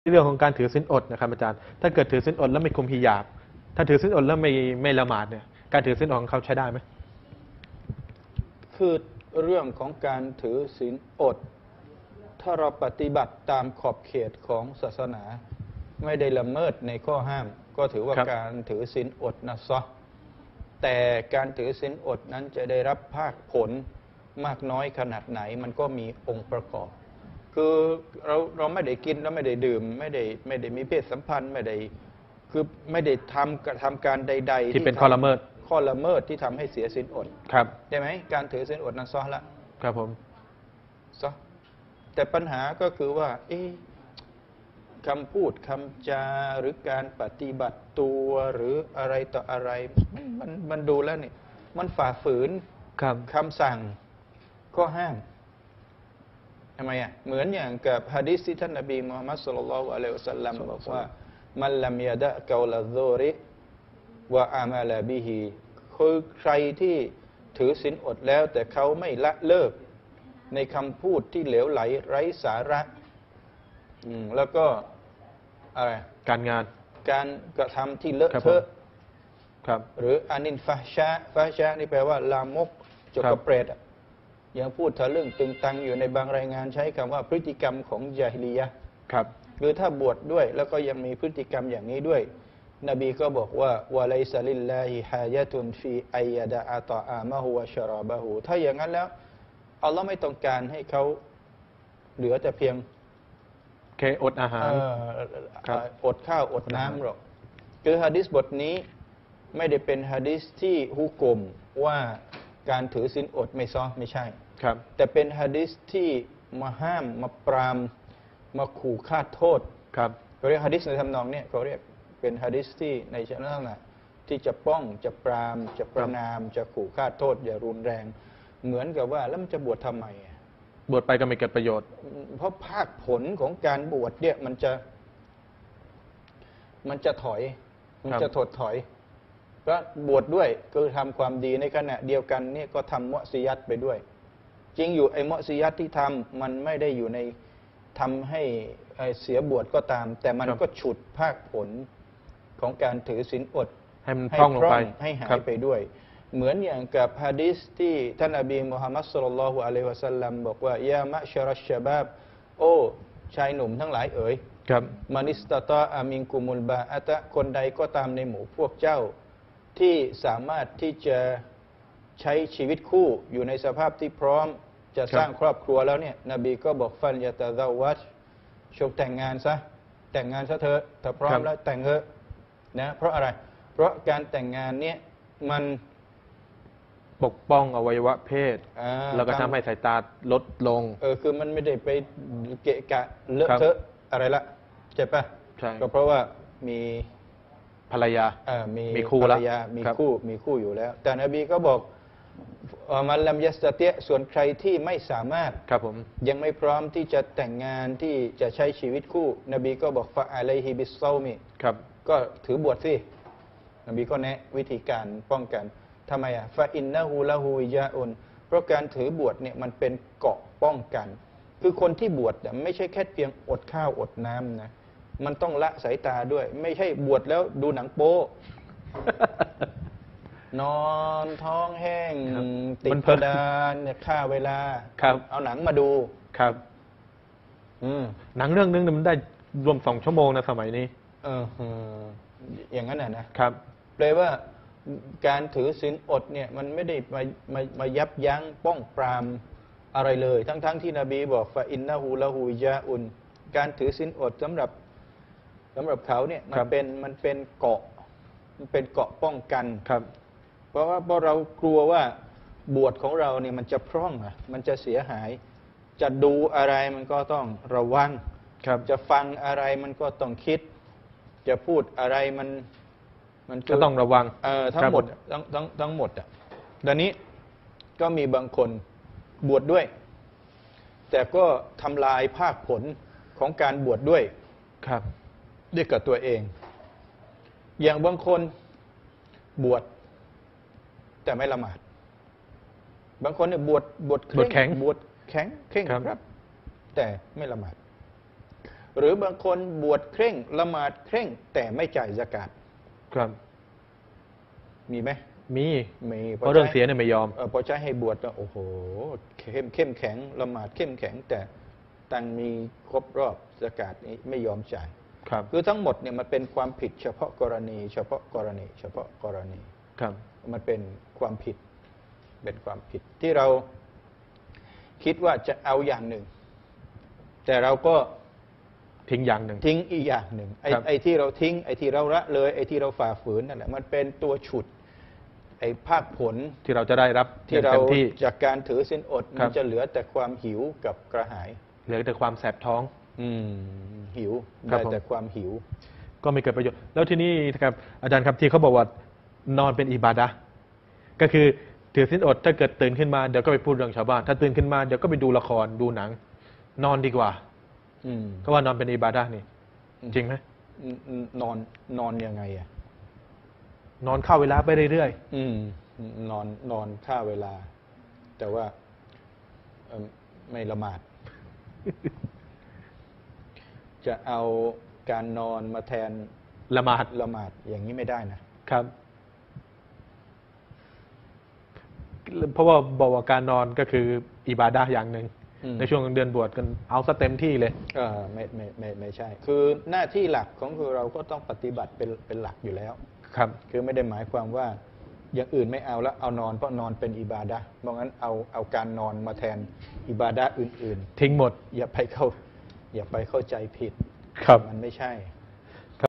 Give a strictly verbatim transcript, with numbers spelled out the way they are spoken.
เรื่องของการถือศีลอดนะครับอาจารย์ถ้าเกิดถือศีลอดแล้วไม่คุมฮิญาบถ้าถือศีลอดแล้วไม่ไม่ละหมาดเนี่ยการถือศีลอดของเขาใช้ได้ไหมคือเรื่องของการถือศีลอดถ้าเราปฏิบัติตามขอบเขตของศาสนาไม่ได้ละเมิดในข้อห้ามก็ถือว่าการถือศีลอดนะซะแต่การถือศีลอดนั้นจะได้รับภาคผลมากน้อยขนาดไหนมันก็มีองค์ประกอบคือเราเราไม่ได้กินแล้วไม่ได้ดื่มไม่ได้ไม่ได้มีเพศสัมพันธ์ไม่ได้คือไม่ได้ทำกระทำการใดๆที่เป็นข้อละเมิดข้อละเมิดที่ทำให้เสียศีลอดครับใช่ไหมการถือศีลอดนั้นซอละครับผมซอแต่ปัญหาก็คือว่าเอ๊ะคำพูดคำจาหรือการปฏิบัติตัวหรืออะไรต่ออะไรมันมันมันดูแล้วนี่มันฝ่าฝืนคำสั่งข้อห้ามทำไมอ่ะเหมือนอย่างกับหะดีษที่ท่านนบีมุฮัมมัดศ็อลลัลลอฮุอะลัยฮิวะซัลลัมบอกว่ามันลัมยะดะกอลัซซูริวะอามัลบิฮิคือใครที่ถือศีลอดแล้วแต่เขาไม่ละเลิกในคำพูดที่เหลวไหลไร้สาระอืมแล้วก็อะไรการงานการกระทำที่เลอะเทอะครับหรืออานินฟาชะฟาชะนี่แปลว่าลามกจกกระเปรตยังพูดทะลึ่งตึงตังอยู่ในบางรายงานใช้คำว่าพฤติกรรมของญาฮิลียะห์ครับหรือถ้าบวชดด้วยแล้วก็ยังมีพฤติกรรมอย่างนี้ด้วยนบีก็บอกว่าวะไลซะลิลลาฮิฮายะตุนฟีอัยยะดะอะตออามะฮุวะชะรอบะฮุถ้าอย่างนั้นแล้วอัลลอฮ์ไม่ต้องการให้เขาเหลือแต่เพียงแค่อดอาหารอดข้าวอดน้ำหรอกคือหะดีษบทนี้ไม่ได้เป็นหะดีษที่ฮุกมว่าการถือศีลอดไม่ซ้อไม่ใช่ครับแต่เป็นหะดีษที่มาห้ามมาปรามมาขู่ฆ่าโทษครับเขาเรียกหะดีษในทำนองนี้เขาเรียกเป็นหะดีษที่ในลักษณะที่จะป้องจะปรามจะประนามจะขู่ฆ่าโทษอย่ารุนแรงเหมือนกับว่าแล้วมันจะบวชทำไมบวชไปก็ไม่เกิดประโยชน์เพราะภาคผลของการบวชเนี่ยมันจะมันจะถอยมันจะถดถอยก็บวชดด้วยคือทำความดีในขณะเดียวกันนี่ก็ทำมุซียัตไปด้วยจริงอยู่ไอ้มุซียัตที่ทำมันไม่ได้อยู่ในทำให้เสียบวชก็ตามแต่มันก็ฉุดภาคผลของการถือศีลอดให้มันพร่องลงไปให้หายไปด้วยเหมือนอย่างกับหะดีษที่ท่านนบีมุฮัมมัดศ็อลลัลลอฮุอะลัยฮิวะซัลลัมบอกว่ายามะชะรัชชะบาบโอ้ชายหนุ่มทั้งหลายเอ๋ยมานิสตะตออามินกุมุลบาอะตะคนใดก็ตามในหมู่พวกเจ้าที่สามารถที่จะใช้ชีวิตคู่อยู่ในสภาพที่พร้อมจะสร้างครอบครัวแล้วเนี่ยนบีก็บอกฟันยะตะซาวัจชกแต่งงานซะแต่งงานซะเถอะถ้าพร้อมแล้วแต่งเถอะนะเพราะอะไรเพราะการแต่งงานเนี่ยมันปกป้องอวัยวะเพศแล้วก็ทำให้สายตาลดลงเออคือมันไม่ได้ไปเกะกะเลอะเทอะอะไรละใช่ปะใช่ก็เพราะว่ามีภรรยาเออมีมีคู่ภรรยามีคู่มีคู่อยู่แล้วแต่นบีก็บอกมันลัมยัสตะเตะส่วนใครที่ไม่สามารถครับผมยังไม่พร้อมที่จะแต่งงานที่จะใช้ชีวิตคู่นบีก็บอกฟะอะลัยฮิบิสซอมิครับก็ถือบวชสินบีก็แนะวิธีการป้องกันทำไมอ่ะฟาอินนะฮูละฮูยาอุนเพราะการถือบวชเนี่ยมันเป็นเกราะป้องกันคือคนที่บวชไม่ใช่แค่เพียงอดข้าวอดน้ำนะมันต้องละสายตาด้วยไม่ใช่บวชแล้วดูหนังโป๊นอนท้องแห้งติดกระดานเนี่ยฆ่าเวลาเอาหนังมาดูครับอืมหนังเรื่องนึงมันได้รวมสองชั่วโมงนะสมัยนี้เอออย่างนั้นน่ะนะครับแปลว่าการถือศีลอดเนี่ยมันไม่ได้มามามายับยั้งป้องปรามอะไรเลยทั้งๆ ท, ที่นบีบอกฟาอินนะฮูละฮูยาอุนการถือศีลอดสำหรับสำหรับเขาเนี่ยมันเป็นมันเป็นเกาะมันเป็นเกาะป้องกันครับเพราะว่าเพราะเรากลัวว่าบวชของเราเนี่ยมันจะพร่องอ่ะมันจะเสียหายจะดูอะไรมันก็ต้องระวังจะฟังอะไรมันก็ต้องคิดจะพูดอะไรมันมันก็ต้องระวังเออทั้งหมดทั้งทั้งทั้งหมดอ่ะดังนี้ก็มีบางคนบวชดด้วยแต่ก็ทำลายภาคผลของการบวชดด้วยครับด้วยกับตัวเองอย่างบางคนบวชแต่ไม่ละหมาดบางคนเนี่ยบวชบวชบวชแข็งบวชแข็งเข่งครับแต่ไม่ละหมาดหรือบางคนบวชเคร่งละหมาดเคร่ง แต่ไม่จ่ายซะกาตครับมีไหมมีมีเพราะเรื่องเสียเนี่ยไม่ยอมเออพอใช้ให้บวชแล้วโอ้โหเข้มเข้มแข็งละหมาดเข้มแข็ง แต่ตังมีครบรอบซะกาตนี้ไม่ยอมจ่ายครับคือทั้งหมดเนี่ยมันเป็นความผิดเฉพาะกรณี เฉพาะกรณี เฉพาะกรณีครับมันเป็นความผิด เป็นความผิดที่เราคิดว่าจะเอาอย่างหนึ่ง แต่เราก็ทิ้งอย่างหนึ่งทิ้งอีกอย่างหนึ่งไอ้ครับไอ้ที่เราทิ้งไอ้ที่เราละเลยไอ้ที่เราฝ่าฝืนนั่นแหละมันเป็นตัวฉุดไอ้ภาคผลที่เราจะได้รับที่อย่งเราเต็มที่จากการถือศีลอดครัมับนจะเหลือแต่ความหิวกับกระหายเหลือแต่ความแสบท้องอืมหิวครับได้ผมแต่ความหิวก็ไม่เกิดประโยชน์ แล้วที่นี่ครับอาจารย์ครับที่เขาบอกว่านอนเป็นอิบาดะห์ก็คือถือศีลอดถ้าเกิดตื่นขึ้นมาเดี๋ยวก็ไปพูดเรื่องชาวบ้าน ถ้าตื่นขึ้นมาเดี๋ยวก็ไปดูละครดูหนัง นอนดีกว่าอืมก็ว่านอนเป็นอิบาดะห์นี่จริงไหมนอนนอนยังไงอ่ะนอนเข้าเวลาไปเรื่อยอืมนอนนอนค่าเวลา แต่ว่าเอิ่มไม่ละหมาด จะเอาการนอนมาแทนๆละหมาดละหมาดอย่างนี้ไม่ได้นะครับ เพราะว่าบอกว่าการนอนก็คืออิบาดะห์อย่างหนึ่งอืมในช่วงเดือนบวชกันเอาซะเต็มที่เลยเออไม่ไม่ไม่ไม่ใช่ คือหน้าที่หลักของคือเราก็ต้องปฏิบัติเป็นเป็นหลักอยู่แล้วครับคือไม่ได้หมายความว่าอย่างอื่นไม่เอาแล้วเอานอนเพราะนอนเป็นอิบาดะห์เพราะงั้นเอาเอาการนอนมาแทนอิบาดะห์อื่นทิ้งหมดๆ อย่าไปเข้า อย่าไปเข้าใจผิดครับมันไม่ใช่